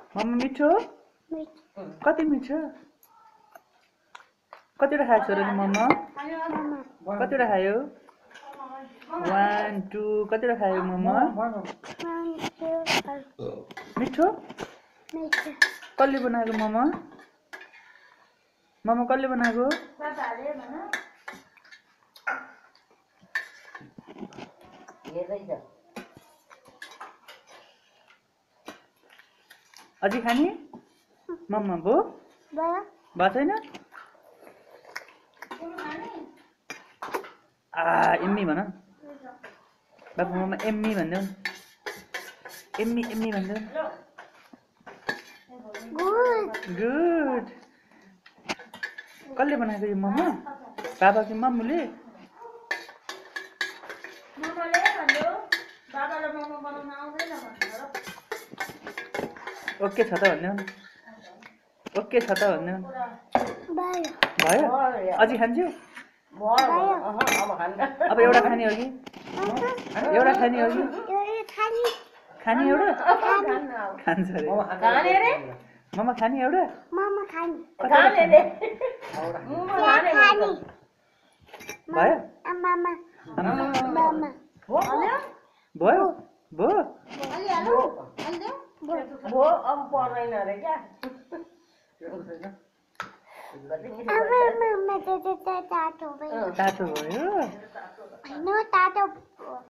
मम्मा मिठो मिठो कति मिठो कतिवटा खायो छोरा मम्मा कतिवटा खायो 1 2 कतिवटा खायो मम्मा मिठो मिठो कसले बनाएको मम्मा मम्मा कसले बनाएको अझै खाने मम्मा भो भएको छैन एम्मी भन बाबु मम्मा एम्मी भन्देऊ एम्मी एम्मी भन्देऊ गुड कसले बनाएको यो मम्मा बाबा कि मम्मीले ओके छ त भन्देऊ ओके छ त भन्देऊ भयो अझै खान्छु अब एउटा खाने हो कि एउटा खाने हो कि खाने एउटा खान्छ अरे मम्मा खाने एउटा भयो भयो भयो पर्दैन अरे क्या तातो भयो